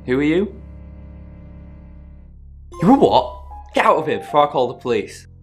Who are you? You're a what? Get out of here before I call the police.